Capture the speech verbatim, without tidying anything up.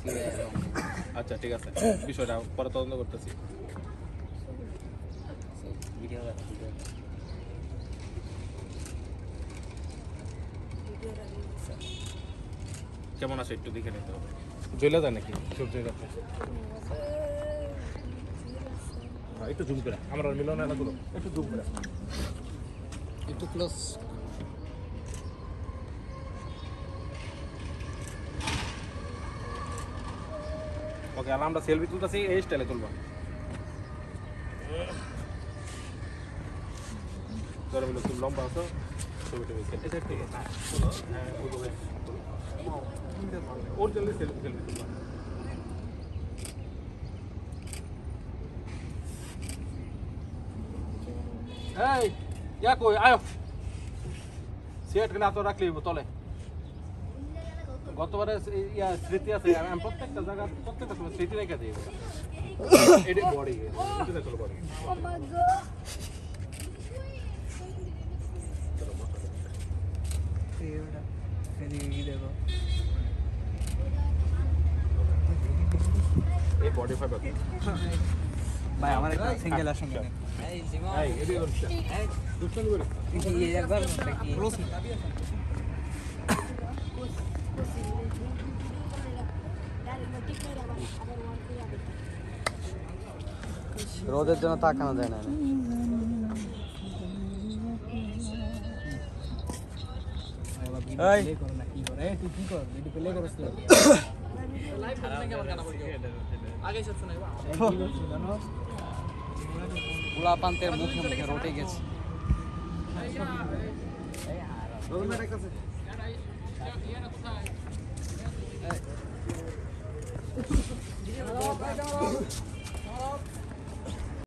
করছি আচ্ছা ঠিক আছে বিষয়টা পরে তদন্ত করতেছি ভিডিও ভিডিও কেমন আছে একটু দেখে নিতে হবে জ্বলে যায় নাকি সবজি রাখতে একটু জুম করে আমার মিলন এলাকাগুলো একটু জুম করে একটু ক্লোজ ওকে আর আমরা সেলফি তুলতেছি এই স্টাইলে তুলবো তোরা বলে তুমি লম্বা আছো ছবিটা বেশি এটা ঠিক আছে হ্যাঁ ওইভাবে ওর জন্য সেলফি সেলফি তুলবো এই ইয়া কই আয় সিট গলা তো রাখলি তলে গতবারে ইয়া স্মৃতি আছে আমি প্রত্যেকটা জায়গা প্রত্যেকটা সময় স্মৃতি রেখে দিই এটা বডি এটা দেখো বডি ও মাই গড এইটা এদিকে দেখো এই বডি ফাইবার ভাই আমার একটা সিঙ্গেল আর সঙ্গে এই জিমা এই এদিকে করছে এই দুষ্টমি করে এই একবার কি ক্লোজ রোদের জন্য তাকানো যায় না এই করো না কি করে তুই কি কর ভিডিও প্লে করছ লাইভ করতে কেমন গানা বলি আগে সব শোনাই বা কি করছিস জানো গোলা পান্তের মুখে মুখে রটে গেছে রোদ মেরে কাছে ইয়ানা কোথায় এই